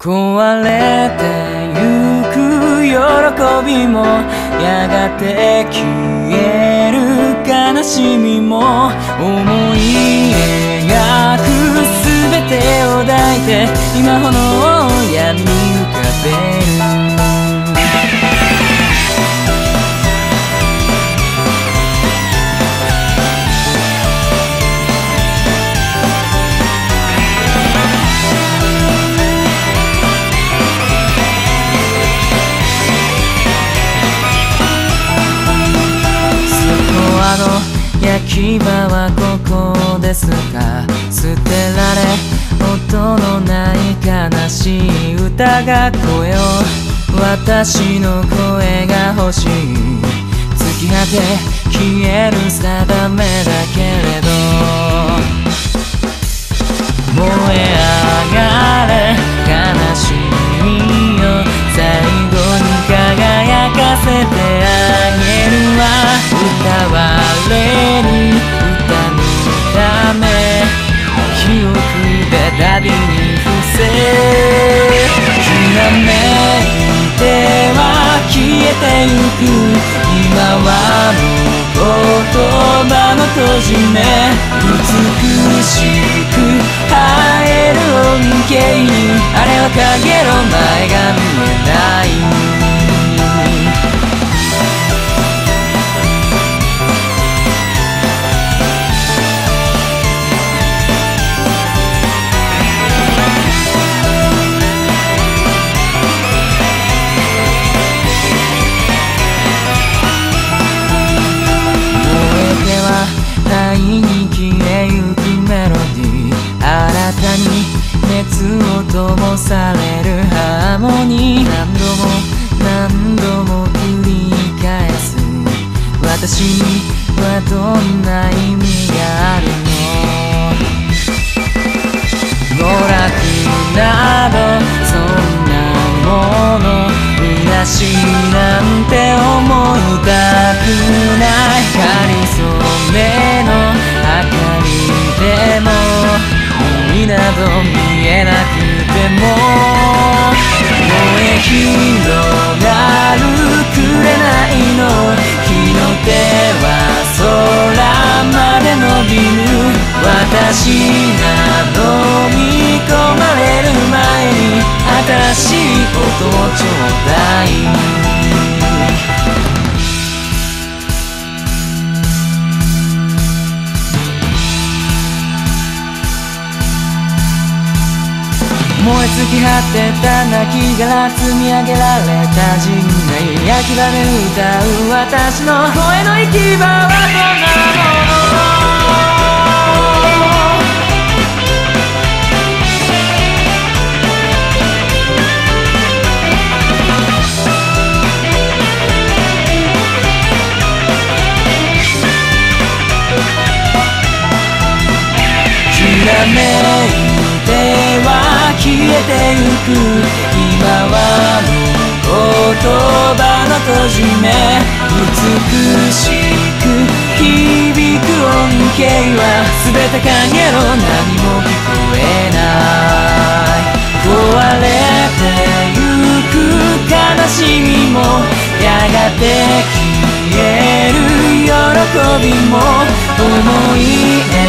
壊れてゆく喜びもやがて消える悲しみも思い描くすべてを抱いて今炎を闇に浮かべる焼き場はここですか捨てられ音のない悲しい歌が声を私の声が欲しい突き果て消える定めだけれど燃え上がれ悲しみよ最後に輝かせてあげるわ歌われに歌のため記憶で旅に伏せひらめいては消えてゆく今はもう言葉の閉じ目美しく生える恩恵にあれは影の前が見えない愛に消えゆくメロディー新たに熱を灯されるハーモニー何度も繰り返す私にはどんな意味があるの娯楽などそんなもの虚しいなんて思いたくないかりそめの明かりでも海など見えなくても燃え広がる紅の火の手は空まで伸びる私が飲み込まれる前に新しい音をちょうだい燃え尽き果てた亡骸積み上げられた陣内焼き場で歌う私の声の行き場はどんなものひらめいては消えてゆく今はもう言葉の閉じ目美しく響く恩恵は全て影の何も聞こえない壊れてゆく悲しみもやがて消える喜びも思い